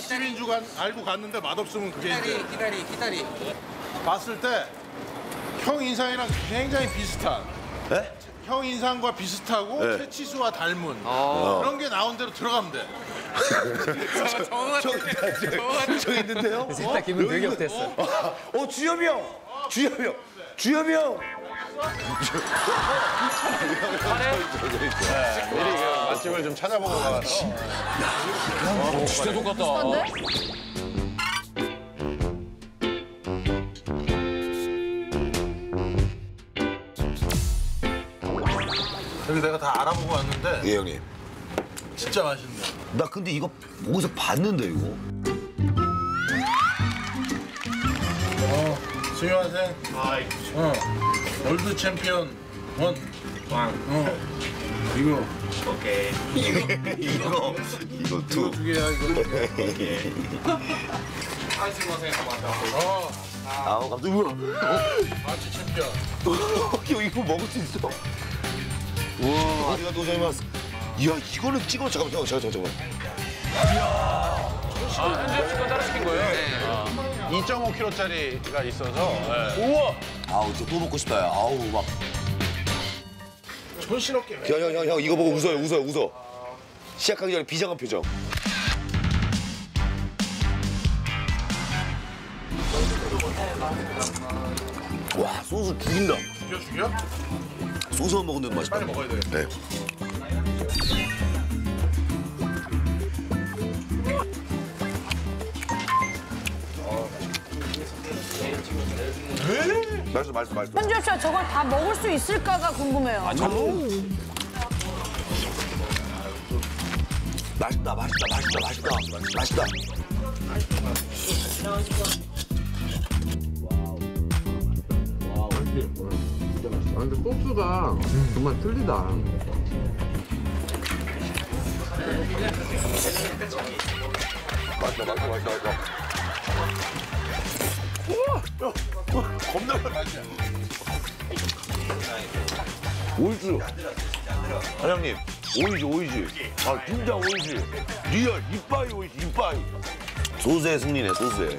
맛집인 줄 알고 갔는데 맛없으면 그게 이제 기다리. 봤을 때 형 인상이랑 굉장히 비슷한. 네? 형 인상과 비슷하고 네. 최치수와 닮은 그런 게 나온 대로 들어가면 돼. 저 있는데요? 딱 기분 되게 업됐어. 주엽이 형! 주엽이 형! 미리 맛집을 좀 찾아보고 가서. 진짜 똑같다. 여기 내가 다 알아보고 왔는데 예, 형님. 진짜 맛있네. 나 근데 이거 어디서 봤는데, 이거? 수요한생. 월드 챔피언 원. 이거 이거 투. 두 개야 이거. 아우, 깜짝 놀라. 마치 챔피언. 형, 이거 먹을 수 있어. 우와, 아리가또 고자이마스. 이야, 이거는 찍어. 잠깐만. 현재 거 따라 시킨 거예요? 2.5kg짜리가 있어서. 우와. 아우, 저 또 먹고 싶다. 야. 아우, 막. 촌스럽게. 형, 이거 보고 웃어. 시작하기 전에 비장한 표정. 와, 소스 죽인다. 죽여? 소스만 먹는데도 맛있다. 빨리 먹어야 돼. 네. 맛있어. 현주 씨가 저걸 다 먹을 수 있을까가 궁금해요. 맛있다. 근데 소스가 정말 틀리다. 맛있다. 겁나 맛있어. 오이즈. 사장님, 오이즈. 아, 진짜 오이즈. 리얼, 이빠이 오이즈, 이빠이. 소스의 승리네, 소스에.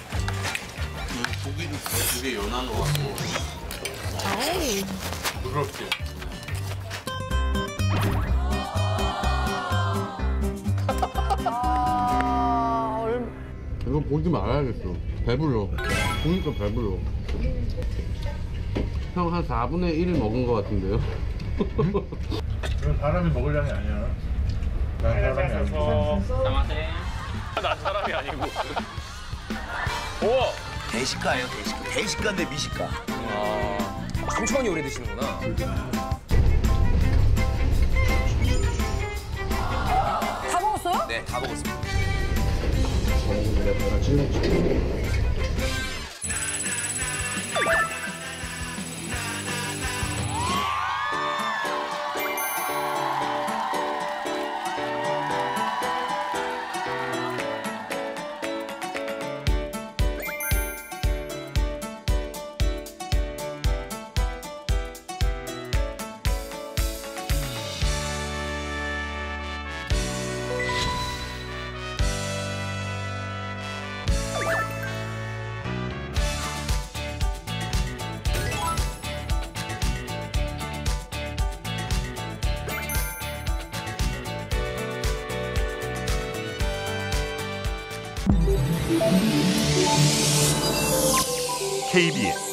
고기도 되게 연한 것 같고. 부드럽게. 이거 보지 말아야겠어. 배불러. 보니까 배불러. 형 한 4분의 1 먹은 것 같은데요? 이건 사람이 먹을 양이 아니야. 난 사람이 아니고. 나 사람이 아니고. 우와. 대식가예요, 대식가인데 미식가. 3초간이 오래 드시는구나. 다 먹었어요? 네, 다 먹었습니다. KBS